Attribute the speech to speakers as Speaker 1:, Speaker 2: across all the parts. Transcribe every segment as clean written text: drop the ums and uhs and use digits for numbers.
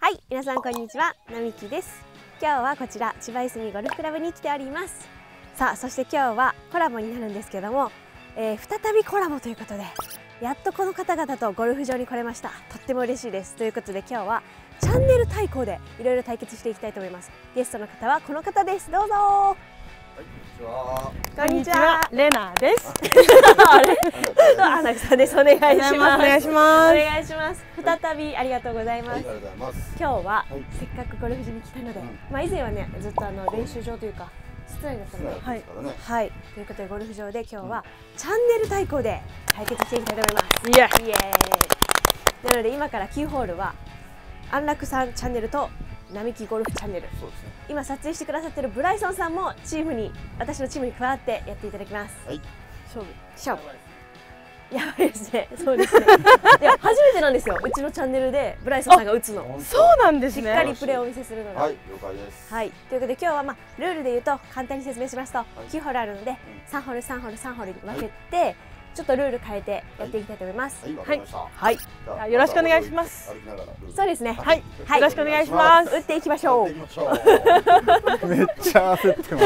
Speaker 1: はい、皆さんこんにちは、なみきです。今日はこちら千葉いすみゴルフクラブに来ております。さあ、そして今日はコラボになるんですけども、再びコラボということで、やっとこの方々とゴルフ場に来れました。とっても嬉しいです。ということで今日はチャンネル対抗でいろいろ対決していきたいと思います。ゲストの方はこの方です。どうぞ。こんにちは。
Speaker 2: レナです。
Speaker 1: あれ、アナさんです。お願いします。
Speaker 2: お願いします。
Speaker 1: お願いします。再びありがとうございます。今日はせっかくゴルフ場に来たので、まあ以前はねずっと練習場というか室内だったので、はい。ということでゴルフ場で今日はチャンネル対抗で対決していきたいと思います。イエーイ。なので今から9ホールは安楽さんチャンネルと並木ゴルフチャンネル、今撮影してくださってるブライソンさんも私のチームに加わってやっていただきます。はい、勝負やばいですね。そうですね。いや初めてなんですよ、うちのチャンネルでブライソンさんが打つの。
Speaker 2: そうなんですね。
Speaker 1: しっかりプレーをお見せするので、
Speaker 3: はい、了解です。
Speaker 1: はい、ということで今日はルールで言うと簡単に説明しますと、9ホールあるので3ホール3ホール3ホールに分けて、ちょっとルール変えてやっていきたいと思います。
Speaker 2: はい、よろしくお願いします。
Speaker 1: そうですね。
Speaker 2: はい、よろしくお願いします。
Speaker 1: 打っていきましょう。
Speaker 3: めっちゃ焦ってます。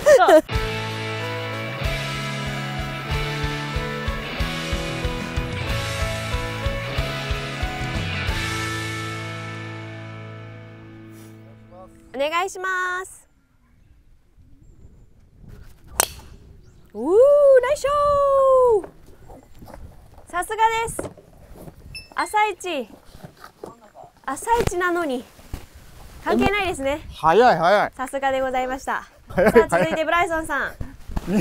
Speaker 1: お願いします。ナイスショー。さすがです。朝一なのに関係ないですね。
Speaker 3: 早い。
Speaker 1: さすがでございました。さあ続いてブライソンさん。ブ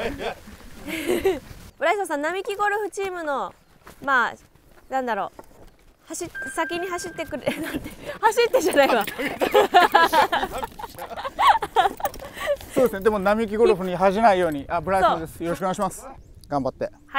Speaker 1: ライソンさん、並木ゴルフチームのなんだろう。先に走ってくれなんて走ってじゃないわ。
Speaker 3: そうですね。でも並木ゴルフに恥じないように、ブライソンです。よろしくお願いします。頑張って。
Speaker 1: はい。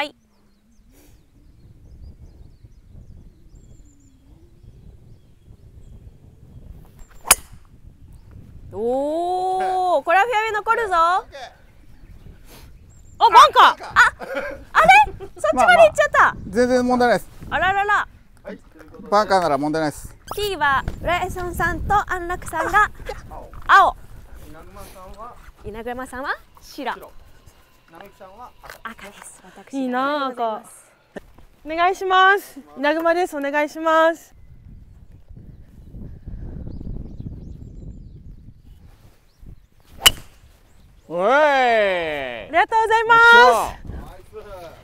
Speaker 1: おお、これはフェアウェイ残るぞ。あ、バンカー。あれ？そっちまで行っちゃった。
Speaker 3: 全然問題ないです。
Speaker 1: あららら。
Speaker 3: バンカーなら問題ないです。
Speaker 1: T はブライソンさんと安楽さんが青、稲熊さんは白、並木さんは赤です。私
Speaker 2: いいな、赤。お願いします。稲熊です。お願いします。
Speaker 3: おい。
Speaker 2: ありがとうございます。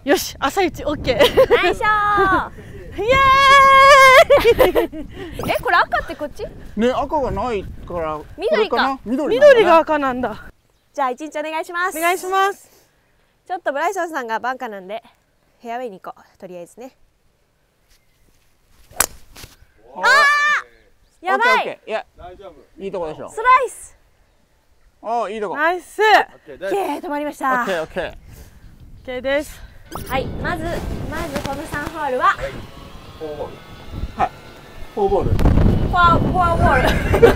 Speaker 2: よし、朝一オッケー。
Speaker 1: ナイスショー。
Speaker 2: イエーイ。
Speaker 1: これ赤ってこっち？
Speaker 3: ね、赤がないから
Speaker 1: 緑か。
Speaker 2: 緑が赤なんだ。
Speaker 1: じゃあ一日お願いします。
Speaker 2: お願いします。
Speaker 1: ちょっとブライソンさんがバンカーなんでフェアウェイに行こう。とりあえずね。やばい。
Speaker 3: いや、いいとこでしょ。
Speaker 1: スライス。
Speaker 3: いいとこ。
Speaker 2: ナイス。
Speaker 1: 止まりました。
Speaker 3: オッケ
Speaker 2: ーです。
Speaker 1: はい、まずこの3ホールは
Speaker 3: フォーボール。
Speaker 1: フォアボール。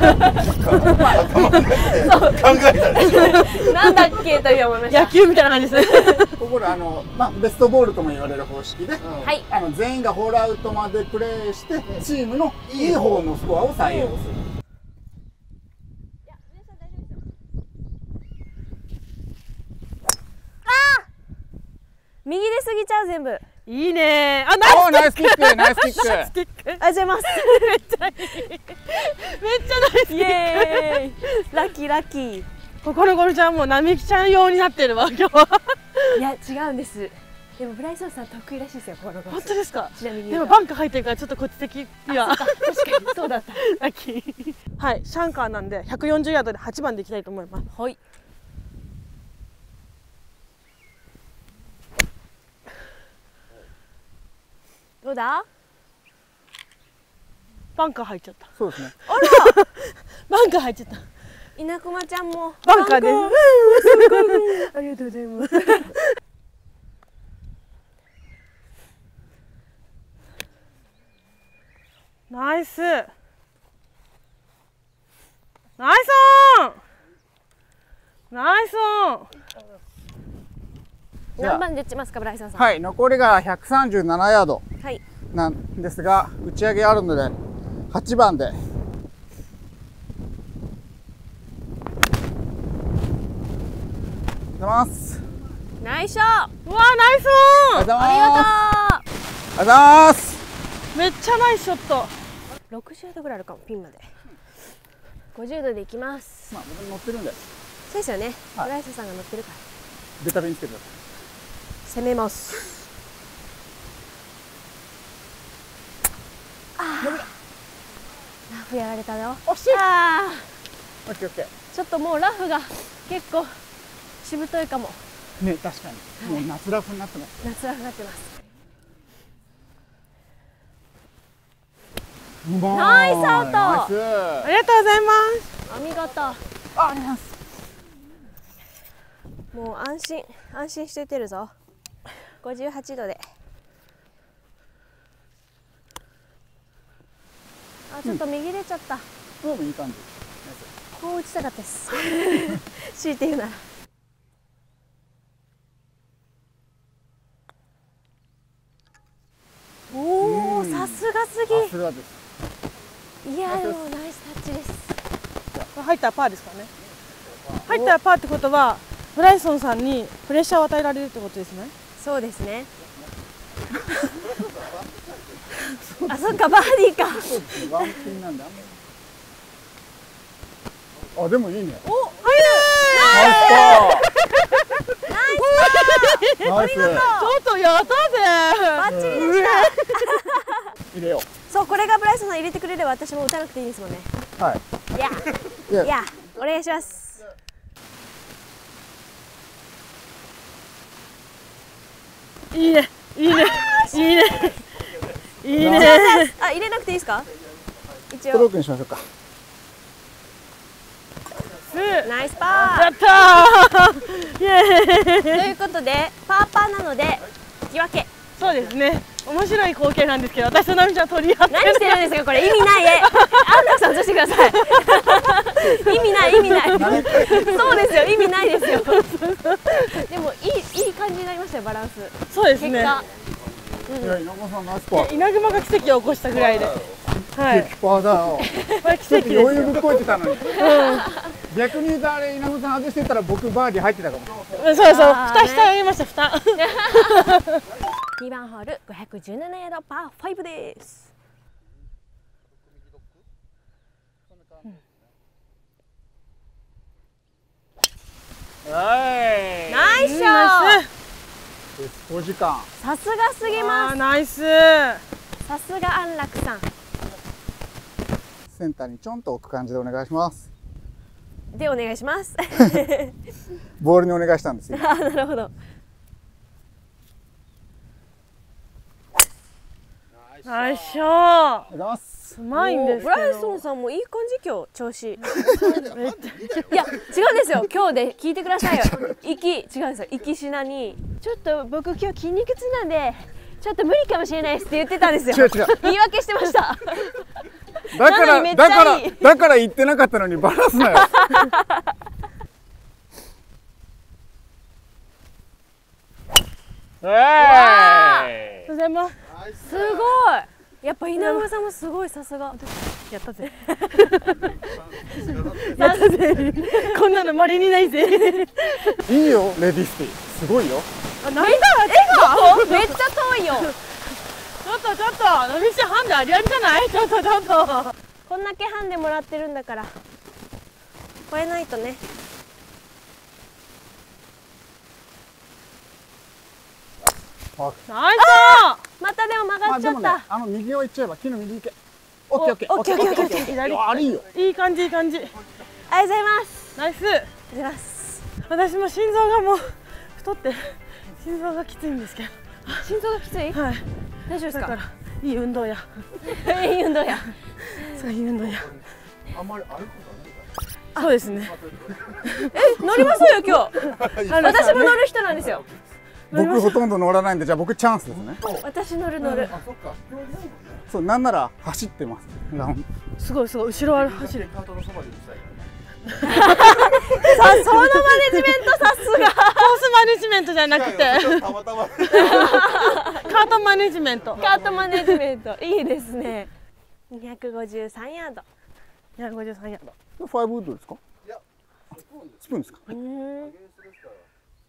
Speaker 3: 考えたでしょ。
Speaker 1: なんだっけという思いました。
Speaker 2: 野球みたいな感じですね。
Speaker 3: ここでベストボールとも言われる方式で、全員がホールアウトまでプレーしてチームのいい方のスコアを採用する。
Speaker 1: 右で過ぎちゃう全部。
Speaker 2: いいね。
Speaker 3: ナイスキック。
Speaker 1: ありがとうございます。
Speaker 2: めっちゃいい。めっちゃナイスキック。
Speaker 1: イエーイ。ラッキー。
Speaker 2: ここのゴルフ場も並木ちゃん用になってるわ今日は。
Speaker 1: いや違うんです。でもブライソンさん得意らしいですよ、このゴルフ。
Speaker 2: 本当ですか？
Speaker 1: ちなみに
Speaker 2: でもバンカー入ってるからちょっとこっち的には。
Speaker 1: 確かにそうだった。
Speaker 2: ラッキー。はい、シャンカーなんで140ヤードで8番でいきたいと思います。
Speaker 1: はい。どうだ？
Speaker 2: バンカー入っちゃった。
Speaker 3: そうですね。
Speaker 1: あら。
Speaker 2: バンカー入っちゃった。
Speaker 1: 稲熊ちゃんも
Speaker 2: バンカーです。
Speaker 1: ありがとうございます。
Speaker 2: ナイス。ナイスオン。ナイスオン。
Speaker 1: 何番で打ちますか、ブライソンさん。
Speaker 3: はい、残りが137ヤード
Speaker 1: はい。
Speaker 3: なんですが、打ち上げあるので8番でざいます。
Speaker 1: ナイスショー。
Speaker 2: うわー、ナイスオン。
Speaker 1: ありがとう。
Speaker 3: ありがとうございます。
Speaker 2: めっちゃナイスショット。
Speaker 1: 60度ぐらいあるかも、ピンまで。50度でいきます。
Speaker 3: まあ、僕乗ってるんで。
Speaker 1: そうですよね。村井さんが乗ってるから。
Speaker 3: ベタベンつけてください。
Speaker 1: 攻めます。ああ。ラフやられたよ。
Speaker 3: 惜しい。
Speaker 1: ああ。
Speaker 3: オッケーオッケー。
Speaker 1: ちょっともうラフが結構しぶといかも。
Speaker 3: ね、確かに。もう夏ラフになってます。
Speaker 1: 夏ラフになってます。ナイスアウト。
Speaker 2: ありがとうございます。
Speaker 1: お見事。
Speaker 3: ありがとうございます。
Speaker 1: もう安心して打てるぞ。58度で。あ、ちょっと右出ちゃった。
Speaker 3: どうもいい感じ。
Speaker 1: こう打ちたかったです。強いて言うなら。おお、さすがすぎ。
Speaker 3: さすがです。
Speaker 1: いや、でもナイスタッチです。
Speaker 2: 入ったらパーですからね。入ったらパーってことはブライソンさんにプレッシャーを与えられるってことですね。
Speaker 1: そうですね。あ、そっか、バーディーか。
Speaker 3: ワンピンなんだ。あ、でもいいね。
Speaker 1: お、入る。ナイス。
Speaker 3: ナイス。
Speaker 2: ちょっとやったぜ。
Speaker 1: バッチリでした。
Speaker 3: 入れよう。
Speaker 1: そう、これがブライソンさん入れてくれれば私も打たなくていいですもんね。
Speaker 3: はい。
Speaker 1: いや、お願いします。
Speaker 2: いいね、いいね、いいね、いいね。
Speaker 1: あ、入れなくていいですか？一
Speaker 3: ストロー
Speaker 1: 応。
Speaker 3: クにしましょうか。
Speaker 1: ナイスパ
Speaker 2: やったー。イエーイ。
Speaker 1: ー。ということで、パーパーなので引き分け。
Speaker 2: そうですね。面白い光景なんですけど、私とナミちゃん取り合って。
Speaker 1: 何してるんですかこれ、意味ない絵。安楽さん映してください。意味ない、意味ない。そうですよ、意味ないですよ。でもいい感じになりましたよ、バランス。
Speaker 2: そうですね。
Speaker 3: いや、稲子さんナイスパー。
Speaker 2: 稲熊が奇跡を起こしたぐらいで。はい。
Speaker 3: 奇跡パーだよ。
Speaker 2: これ奇跡ですよ。
Speaker 3: 余裕ぶっこいてたのに。逆に言うとあれ稲子さん外してたら僕バーディー入ってたかも。
Speaker 2: そうそう、蓋あげました、蓋。
Speaker 1: 2番ホール517ヤードパー5です。ナイスショー。
Speaker 3: 5時間。
Speaker 1: さすがすぎます。
Speaker 2: ナイス。
Speaker 1: さすが安楽さん。
Speaker 3: センターにちょんと置く感じでお願いします。
Speaker 1: でお願いします。
Speaker 3: ボールにお願いしたんですよ。
Speaker 1: なるほど。
Speaker 2: ナイスショー。
Speaker 3: ありがとうございます。
Speaker 2: うまいんですけど。
Speaker 1: ブライソンさんもいい感じ今日調子。いや違うんですよ。今日で聞いてくださいよ。違うんですよ。行きしなにちょっと僕今日筋肉痛なんでちょっと無理かもしれないですって言ってたんですよ。
Speaker 3: 違う。
Speaker 1: 言い訳してました。
Speaker 3: だから言ってなかったのにバラすなよ。
Speaker 2: ありがとうございます。
Speaker 1: すごい。やっぱ稲村さんもすごい、さすが。
Speaker 2: やったぜ。やったぜ。こんなのまれにないぜ。
Speaker 3: いいよ、レディースティ。すごいよ。
Speaker 2: あ、なんだ。
Speaker 1: めっちゃ遠いよ。
Speaker 2: ちょっと、ナミちゃんハンデありありじゃない。ちょっと。
Speaker 1: こんだけハンデもらってるんだから。超えないとね。
Speaker 2: ナイス。
Speaker 1: またでも曲がっちゃった。
Speaker 3: 右を行っちゃえば、木の右行け。オッケー。
Speaker 2: あれいいよ。いい感じ。
Speaker 1: ありがとうございます。
Speaker 2: ナイス。
Speaker 1: ありがとうございます。
Speaker 2: 私も心臓がもう太って心臓がきついんですけど。
Speaker 1: 心臓がきつい？
Speaker 2: はい。
Speaker 1: 大丈夫ですか？
Speaker 2: だからいい運動や。
Speaker 1: いい運動や。
Speaker 2: そういい運動や。
Speaker 3: あんまり歩くことない。
Speaker 2: そうですね。
Speaker 1: 乗りますよ今日。私も乗る人なんですよ。
Speaker 3: 僕ほとんど乗らないんで、じゃあ僕チャンスですね。
Speaker 1: 私乗る。
Speaker 3: そう、なんなら走ってます。
Speaker 2: すごい後ろは走る。
Speaker 1: そのマネジメントさすが。
Speaker 2: コースマネジメントじゃなくてカートマネジメント。
Speaker 1: いいですね。253ヤード。
Speaker 2: 253ヤード。
Speaker 3: 5ウッドですか？スプーンですか？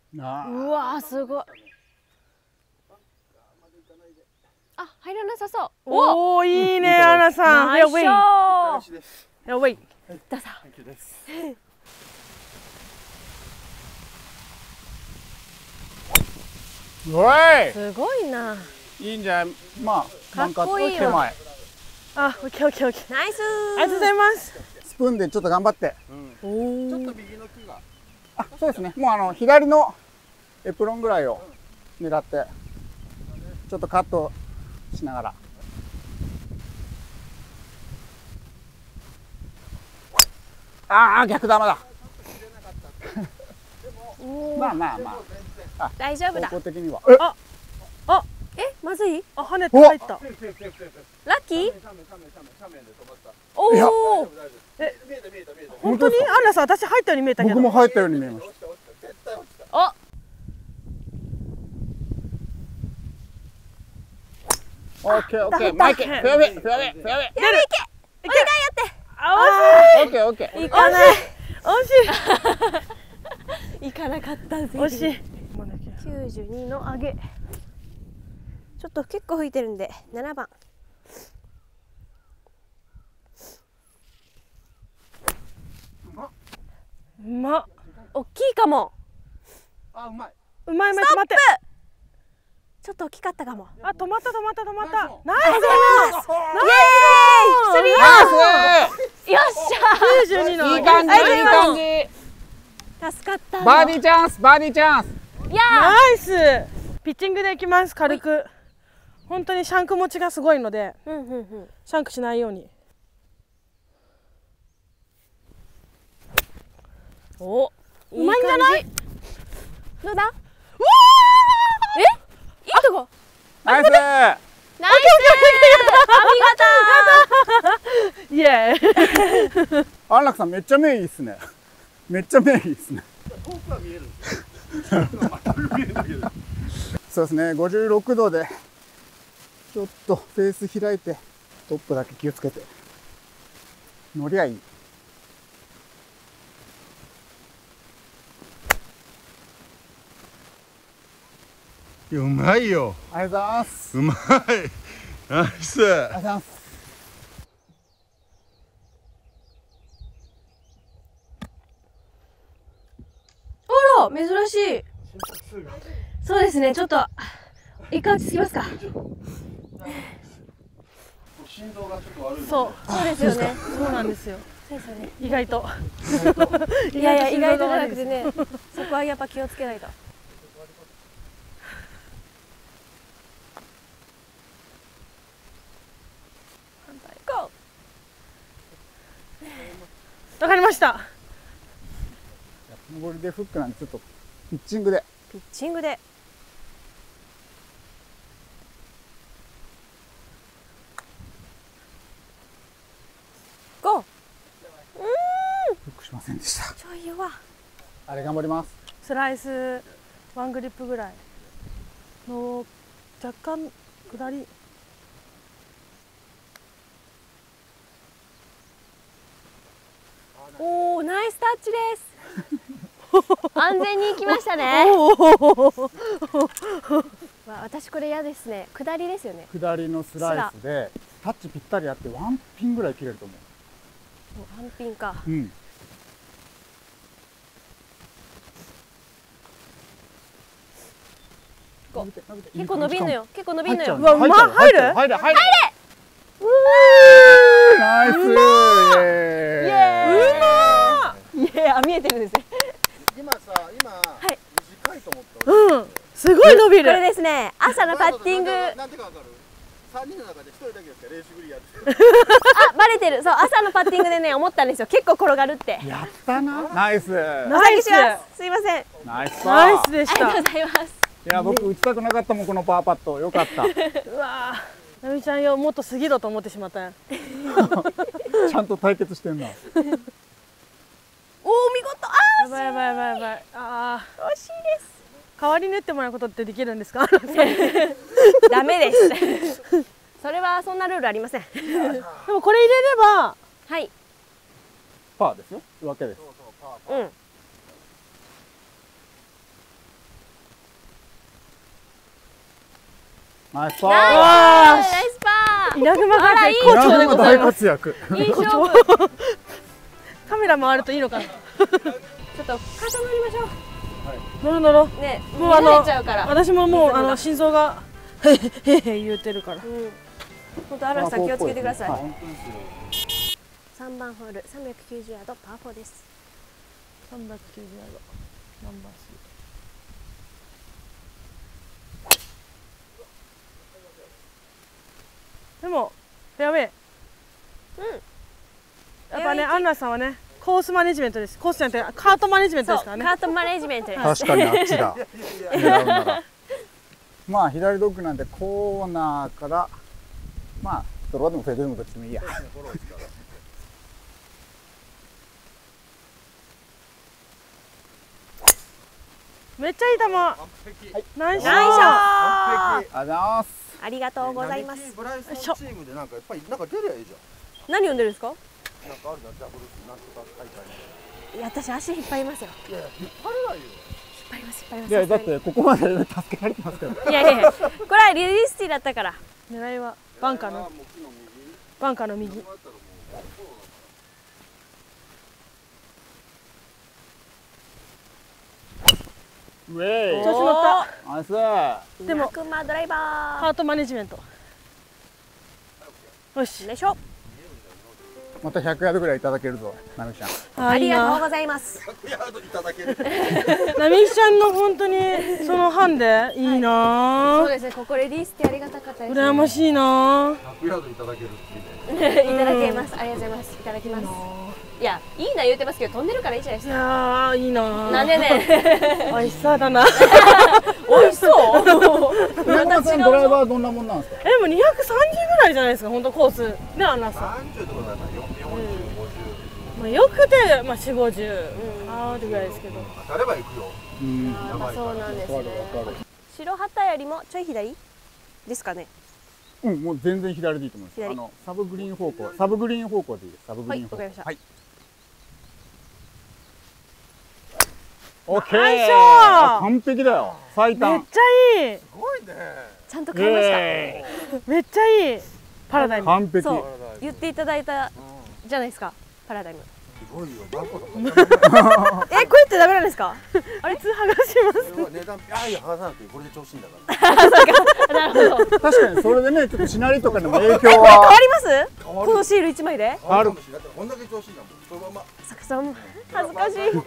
Speaker 1: うわーすごい。あ、入らなさそう。
Speaker 2: おお、いいね、アナさん。
Speaker 1: ナイスショー。
Speaker 2: やばい。
Speaker 1: どうぞ。すごいな。
Speaker 3: いいんじゃない。まあ、
Speaker 1: かっこいいよ。
Speaker 3: 手前。
Speaker 2: あ、オッケーオッケーオッケー。
Speaker 1: ナイス。
Speaker 2: ありがとうございます。
Speaker 3: スプーンでちょっと頑張って。
Speaker 4: ちょっと右の木が。
Speaker 3: あ、そうですね。もう左のエプロンぐらいを狙って、ちょっとカットしながら。ああ、逆玉だ。まあまあまあ。
Speaker 1: 大丈夫だ。
Speaker 3: 方向的には。
Speaker 1: まずい？
Speaker 2: あ、跳ねて入った。
Speaker 1: ラッキー？おお。
Speaker 2: 本当にアンナさん、私入ったように見えたけど。
Speaker 3: 僕も入ったように見えます。
Speaker 1: お。
Speaker 3: オッケーオッケー。マイケ、フェアウェイ、フェアウェイ、フェアウェイ。
Speaker 1: やべいけ。お願いやって。
Speaker 3: オッケーオッケー。
Speaker 1: 行かない。
Speaker 2: 惜しい。
Speaker 1: 行かなかったぜ。
Speaker 2: 惜しい。
Speaker 1: 92の上げ。ちょっと結構吹いてるんで7番。
Speaker 2: うまっ。
Speaker 1: 大きいかも。
Speaker 3: あ、うまい。
Speaker 2: うまい、止まって。
Speaker 1: ちょっと大きかったかも。
Speaker 2: あ、止まった。ナイス。
Speaker 1: ナイス。イエーイ。よっしゃ。
Speaker 2: 92の。
Speaker 3: いい感じ、いい感じ。
Speaker 1: 助かった。
Speaker 3: バーディーチャンス、バーディーチャンス。
Speaker 1: いや
Speaker 2: ナイス。ピッチングでいきます。軽く。本当にシャンク持ちがすごいので、シャンクしないように。
Speaker 1: お、
Speaker 2: うまいんじゃない？
Speaker 1: どうだ？え？いいとこ。
Speaker 3: ナイス。
Speaker 1: ナイス。
Speaker 2: イエーイ。
Speaker 3: 安楽さんめっちゃ目いいっすね。めっちゃ目いいっすね。
Speaker 4: 遠くは見える。全く見えないけど。
Speaker 3: そうですね。56度でちょっとフェース開いてトップだけ気をつけて乗りゃいい。
Speaker 4: いや、うまいよ。
Speaker 3: ありがとうございます。
Speaker 4: うまい。ナイス。
Speaker 3: ありがとうございます。
Speaker 1: あら、珍しい。そうですね、ちょっと一回落ち着きますか。
Speaker 4: 心臓がちょっと悪い。
Speaker 1: そうですよね。
Speaker 2: そうなんですよ。
Speaker 1: そうですよね。
Speaker 2: 意外と。
Speaker 1: いやいや、意外とじゃなくてね、そこはやっぱ気をつけないと。
Speaker 2: わかりました。
Speaker 3: 上りでフックなんでちょっとピッチングで。
Speaker 1: ピッチングで。ゴー。
Speaker 3: フックしませんでした。
Speaker 1: ちょい弱。
Speaker 3: あれ頑張ります。
Speaker 2: スライスワングリップぐらいの若干下り。
Speaker 1: おお、ナイスタッチです。安全に行きましたね。わ、私これ嫌ですね。下りですよね。
Speaker 3: 下りのスライスでタッチぴったりあってワンピンぐらい切れると思
Speaker 1: ワンピンか。
Speaker 3: う。うん。
Speaker 1: 結構伸びんのよ。結構伸びんのよ。
Speaker 2: うわ、うまっ。入る？
Speaker 3: 入れ。ナイス。イエ
Speaker 1: ーイ。いや、見えてるんですね。
Speaker 4: 今さ、短いと思った。
Speaker 2: うん、すごい伸びる。
Speaker 1: これですね、朝のパッティング。
Speaker 4: なんてかわかる？3人の中で1人だけですか、レーシグリやってる。
Speaker 1: あ、バレてる。そう、朝のパッティングでね、思ったんですよ。結構転がるって。
Speaker 3: やったな。ナイス。
Speaker 2: ナイス。
Speaker 1: すいません。
Speaker 3: ナイス。
Speaker 2: ナイスでし
Speaker 1: ありがと
Speaker 2: た。
Speaker 1: うございます。
Speaker 3: いや、僕打ちたくなかったもん、このパワーパット。よかった。
Speaker 2: うわー、なみちゃんよ、もっと過ぎろと思ってしまったよ。
Speaker 3: ちゃんと対決してんな。
Speaker 1: おお、見事。あ
Speaker 2: やばいやばいやばいやばい。あ
Speaker 1: あ、惜しいです。
Speaker 2: 代わりに打ってもらうことってできるんですか？
Speaker 1: ダメです。それはそんなルールありません。
Speaker 2: でもこれ入れれば、
Speaker 1: はい。
Speaker 3: パーですよ。わけです。
Speaker 1: うん。
Speaker 3: ナイスパー。
Speaker 1: ナイスパー。
Speaker 2: 稲熊が絶好調でございます。いい勝負。カメラ回るといいのかな。ちょっと
Speaker 1: 肩乗りましょう。
Speaker 2: 乗る乗ろう。
Speaker 1: ね、
Speaker 2: もう私ももう心臓がへへ言うてるから。
Speaker 1: 本当荒木さん気をつけてください。3番ホール390ヤードパー4です。
Speaker 2: 390ヤードナンバー3。でもフェアウェイ。やっぱね、アンナさんはね、コースマネジメントです。コースじゃなくてカートマネジメントですからね。
Speaker 1: カートマネジメントです。
Speaker 3: 確かにあっちだ。狙うなら。まあ左ドッグなんでコーナーからまあドローでもフェードでもどっちでもいいや。
Speaker 2: めっちゃいい球。ナイスショット。
Speaker 1: ありがとうございます。
Speaker 4: ブライソンチームでなんかやっぱりなんか出りゃいいじゃん。
Speaker 1: 何読んでるんですか？
Speaker 4: なんかあるな、ダブルスなんとか大会。
Speaker 1: いや、私足引っ張りますよ。
Speaker 4: いや、引っ張れないよ。
Speaker 1: 引っ張ります、引っ張ります。
Speaker 3: いや、だってここまで助けられてますから。
Speaker 1: いやいや、これはリリースティーだったから。
Speaker 2: 狙いはバンカーの右。
Speaker 3: ウェイ。
Speaker 2: 調子乗った。
Speaker 3: ナイス。
Speaker 1: でもドライバー。
Speaker 2: ハートマネジメント。よし。
Speaker 1: よいしょ。
Speaker 3: また100ヤードぐらいいただけるぞ、ナミちゃん。
Speaker 1: ありがとうございます。
Speaker 4: 100ヤードいただける。
Speaker 2: ナミちゃんの本当にそのハンデいいな。
Speaker 1: そうですね、ここレディースってありがたかったです。
Speaker 2: 羨ましいな。
Speaker 4: 100ヤードいただけるって
Speaker 1: いただけます。ありがとうございます。いただきます。いや、いいな言うてますけど、飛んでるからいいじゃないですか。
Speaker 2: いやいいな。
Speaker 1: なんでね。
Speaker 2: 美味しそうだな。
Speaker 1: 美味しそう。
Speaker 3: 稲熊さんドライバーどんなもんなんですか？
Speaker 2: でも230ぐらいじゃないですか、本当コースね、アンナさん。
Speaker 4: 30とかだったら40、50。
Speaker 2: まあよくてまあ4、50あるぐらいですけど。
Speaker 4: 当たれば行くよ。
Speaker 1: やっぱそうなんですね。白旗よりもちょい左ですかね。
Speaker 3: うん、もう全然左でいいと思います。サブグリーン方向、サブグリーン方向でいいです。サブグリーン方向。はい。オッケー。完璧だよ。最短。
Speaker 2: めっちゃいい。
Speaker 4: すごいね。
Speaker 1: ちゃんと買いました。
Speaker 2: めっちゃいい。パラダイム。
Speaker 3: 完璧。
Speaker 1: そう言っていただいたじゃないですか。パラダイム。
Speaker 4: すごいよ。バンコだ。
Speaker 1: こうやってダメなんですか？
Speaker 2: あれ剥がします。
Speaker 4: 値段いや剥がさなくてこれで調子いいんだから。
Speaker 1: なるほど。
Speaker 3: 確かにそれでね、ちょっとしなりとかでも影響
Speaker 1: 変わ
Speaker 3: は
Speaker 1: ります？このシール1枚で？
Speaker 4: あるかもしれない。こんだけ調子いいんだもん。そのまま。
Speaker 1: 恥ずかしい。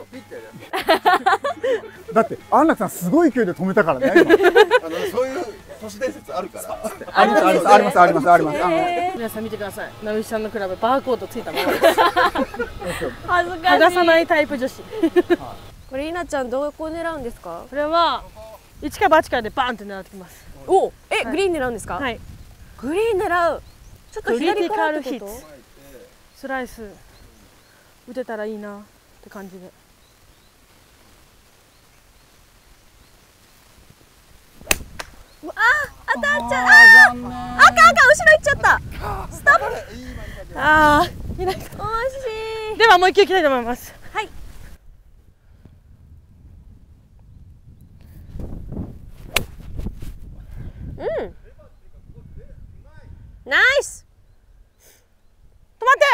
Speaker 3: だって安楽さんすごい勢いで止めたからね。
Speaker 4: そういう都市伝説あるから。
Speaker 3: あります。
Speaker 2: 皆さん見てください。ナミさんのクラブバーコードついたままです。
Speaker 1: 恥ずかしい。
Speaker 2: 剥がさないタイプ女子。
Speaker 1: これりなちゃんどこ狙うんですか？
Speaker 2: これは1か8かでバーンって狙ってきます。
Speaker 1: お、グリーン狙うんですか？はい。グリーン狙う。ちょっと左からってこと？
Speaker 2: スライス打てたらいいなって感じで。
Speaker 1: 当たっちゃった。あかん、後ろ行っちゃった。ストップ。
Speaker 2: ああ、いないか。
Speaker 1: 惜しい。
Speaker 2: ではもう一球いきたいと思います。
Speaker 1: はい。ナイス。
Speaker 2: 止まって。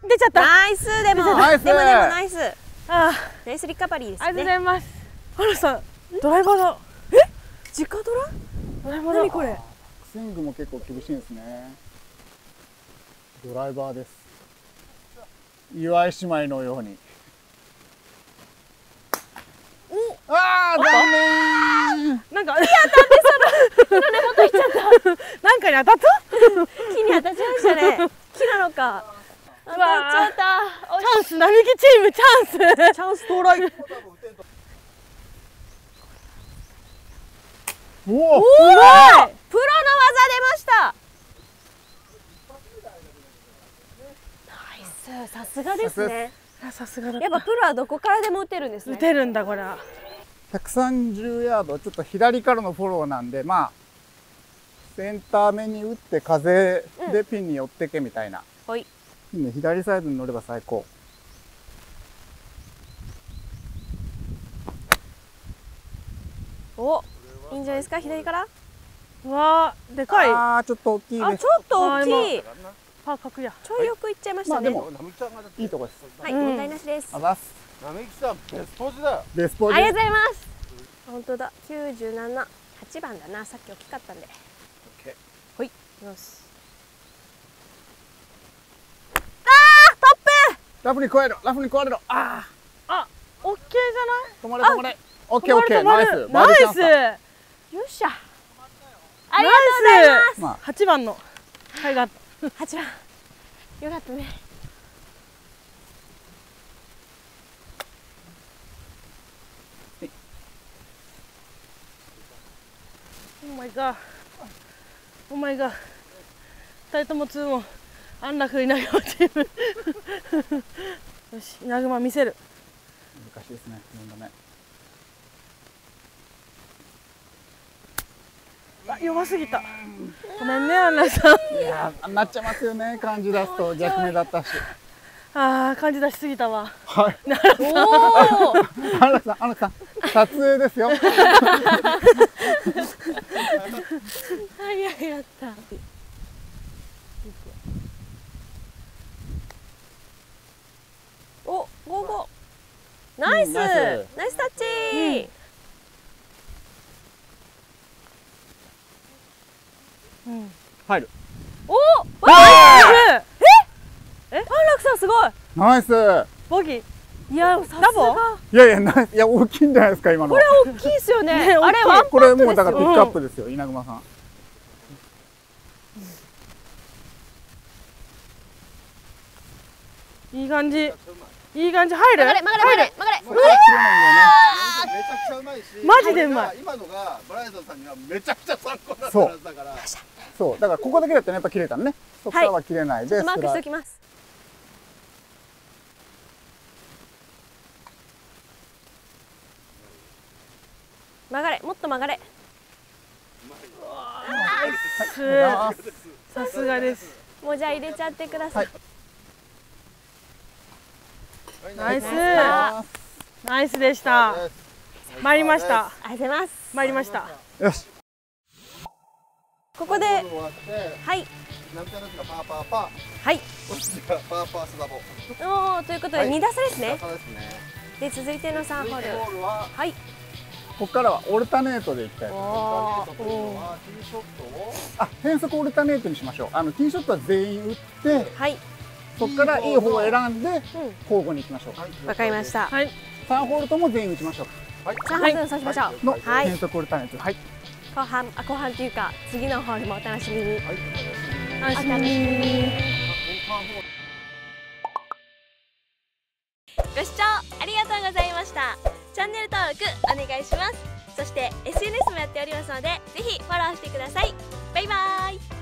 Speaker 2: 出ちゃった。
Speaker 1: ナイスでもナイス。ナイスリカバリーですね。
Speaker 2: ありがとうございます。ハルさん、ドライバーだ。
Speaker 1: 直ドラ？
Speaker 2: ドライバーだ。
Speaker 1: 何これ？
Speaker 3: スイングも結構厳しいんですね。ドライバーです。岩井姉妹のように。ああ、残念。
Speaker 2: なんか、当たってその根元いっちゃった。なんかに当たった？
Speaker 1: 木に当たっちゃいましたね。木なのか。当たっちゃった。
Speaker 2: チャンス、並木チームチャンス。
Speaker 1: チャンス到来。
Speaker 3: おお、
Speaker 1: プロの技出ました。ナイス、さすがですね。
Speaker 2: さすがだ。
Speaker 1: やっぱプロはどこからでも打てるんですね。
Speaker 2: 打てるんだこれ。
Speaker 3: 130ヤード、ちょっと左からのフォローなんで、まあセンター目に打って風でピンに寄ってけみたいな。
Speaker 1: はい。
Speaker 3: 左サイドに乗れば最高。
Speaker 1: お、いいんじゃないですか、左から。
Speaker 2: わー、でかい。
Speaker 3: ああ、ちょっと大きいです。
Speaker 1: あ、ちょっと大きい。
Speaker 2: パー角や。
Speaker 1: ちょいよくいっちゃいましたね。
Speaker 3: まあでもいいとこです。
Speaker 1: はい、問題なしです。
Speaker 3: あざす。
Speaker 4: 並木さん、ベスポジだよ。
Speaker 3: ベスポー
Speaker 1: ありがとうございます。本当だ、97、8番だな、さっき大きかったんで。ほい、よし。トップ。
Speaker 3: ラフに加えろ、ラフに加えろ。あ
Speaker 2: あ、オッケーじゃない？
Speaker 3: あ、止まれ止まれ。オッケーオッケー、ナイス。
Speaker 2: ナイス。
Speaker 1: よっしゃ。ありがとうございます。
Speaker 2: 8番の貝が
Speaker 1: 8番。よかったね。
Speaker 2: オーマイガー。オーマイガー。2人とも2も安楽稲熊チーム。よし、稲熊見せる。
Speaker 3: 難しいですね。4度目。
Speaker 2: あ、弱すぎた。ごめんね、アンナさん。
Speaker 3: いやー、なっちゃいますよね。感じ出すと逆目だったし。
Speaker 2: ああ、感じ出しすぎたわ。
Speaker 3: はい。
Speaker 1: おお。
Speaker 3: アンナさん、アンナさん、撮影ですよ。
Speaker 1: 早いやった。お、55。ナイス。ナイスタッチ。
Speaker 3: 入る。
Speaker 1: お、ナイス。安楽さんすごい。
Speaker 3: ナイス。
Speaker 2: ボギー。
Speaker 1: いや、さすが。
Speaker 3: いやいや、ナイス。いや、大きいんじゃないですか、今の。
Speaker 1: これ大きいですよね。あれワンパットですよ。
Speaker 3: これもうだからピックアップですよ、稲熊さん。
Speaker 2: いい感じ。いい感じ。入る。
Speaker 1: 曲がれ、曲がれ、曲がれ。
Speaker 4: めちゃくちゃうまいし。
Speaker 2: マジでうまい。
Speaker 4: 今のがブライドさんにはめちゃくちゃ参考になったはずだから。
Speaker 3: そう、だからここだけだったらやっぱ切れたのね。そこからは切れないで。
Speaker 1: マークしておきます。曲がれ、もっと曲がれ。
Speaker 2: さすがです。
Speaker 1: もうじゃあ入れちゃってください。
Speaker 2: ナイス。ナイスでした。参りました。
Speaker 1: ありがとうございます。
Speaker 2: 参りました。
Speaker 3: よし。
Speaker 1: ここで、はい。
Speaker 4: ナミちゃんのやつがパーパーパー。
Speaker 1: はい。
Speaker 4: こっちがパーパースダボ。
Speaker 1: おお、ということで2打差ですね。
Speaker 4: そうですね。
Speaker 1: で続いての3ホール。はい。
Speaker 3: ここからはオルタネートでいきたいと思います。
Speaker 4: ティーショットを。
Speaker 3: あ、変則オルタネートにしましょう。ティーショットは全員打って、
Speaker 1: はい。
Speaker 3: そこからいい方を選んで交互にいきましょう。
Speaker 1: わかりました。
Speaker 2: はい。
Speaker 3: 3ホールとも全員打ちましょう。
Speaker 1: はい。3ホールそうしましょう。
Speaker 3: の変則オルタネート。はい。
Speaker 1: 後半っていうか次のホールもお楽しみに。
Speaker 2: お楽しみに。
Speaker 1: ご視聴ありがとうございました。チャンネル登録お願いします。そして SNS もやっておりますのでぜひフォローしてください。バイバーイ。